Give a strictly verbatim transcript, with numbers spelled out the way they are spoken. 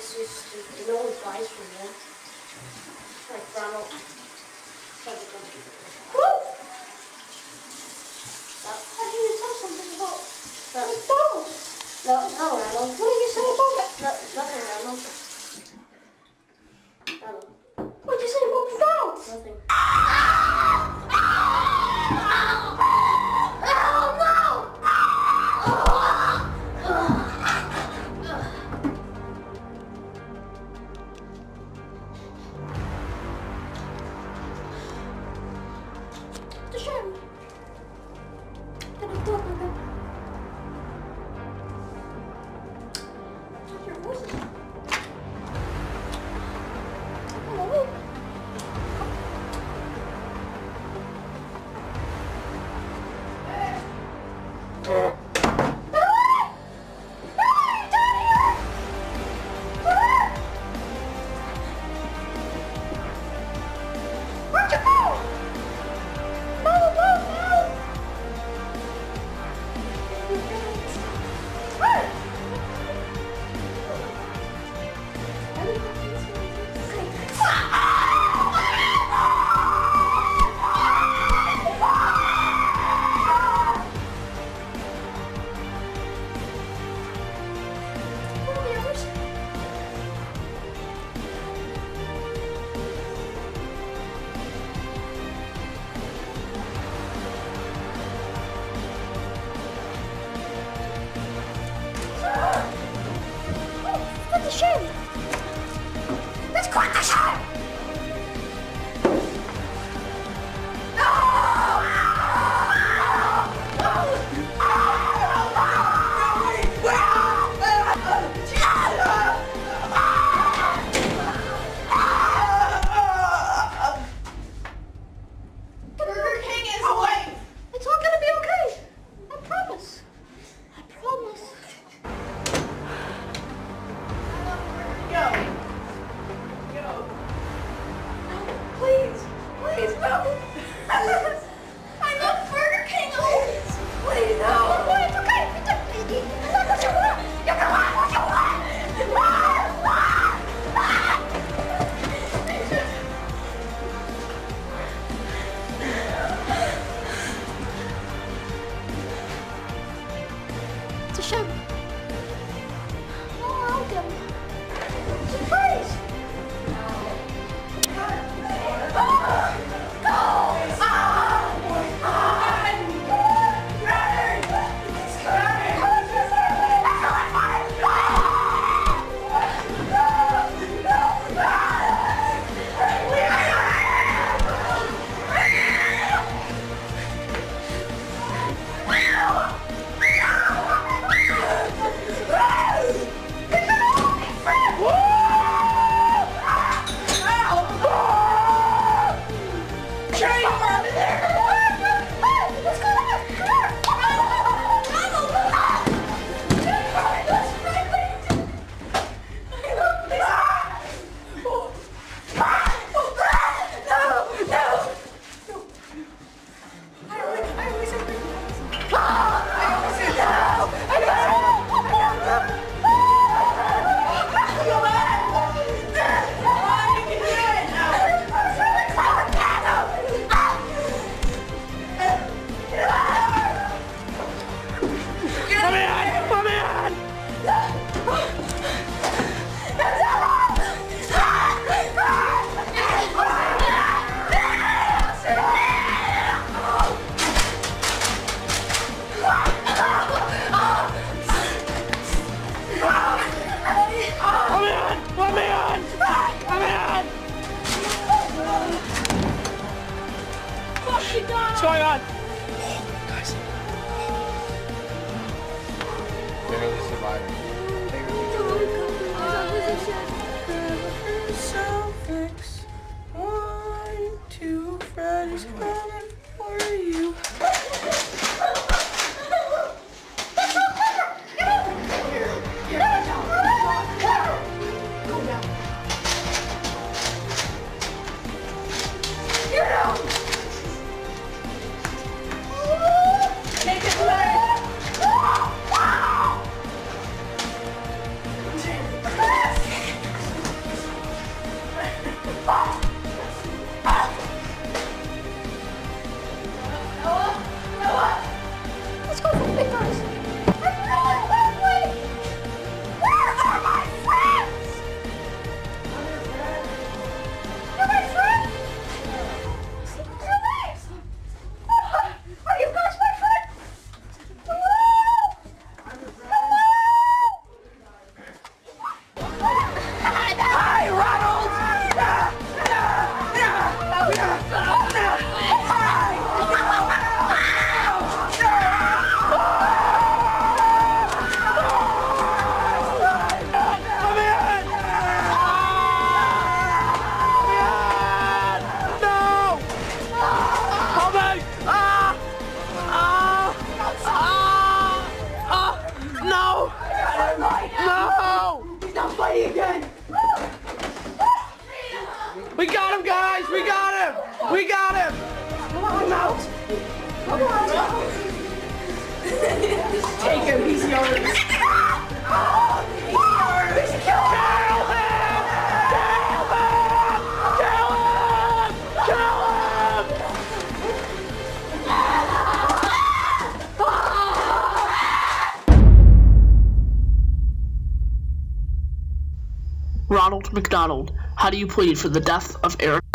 it's just, no one buys from them. Like Ronald. Woo! How do you tell something about McDonald's? No, no, Ronald. What did you say about that? No, nothing, Ronald. Ronald. What did you say about McDonald's? Nothing. Guys, we got him! We got him! Come on, out. Come on, out. Take him, he's yours. He's yours. Kill him! Kill him! Kill him! Kill him! Ronald McDonald, how do you plead for the death of Eric?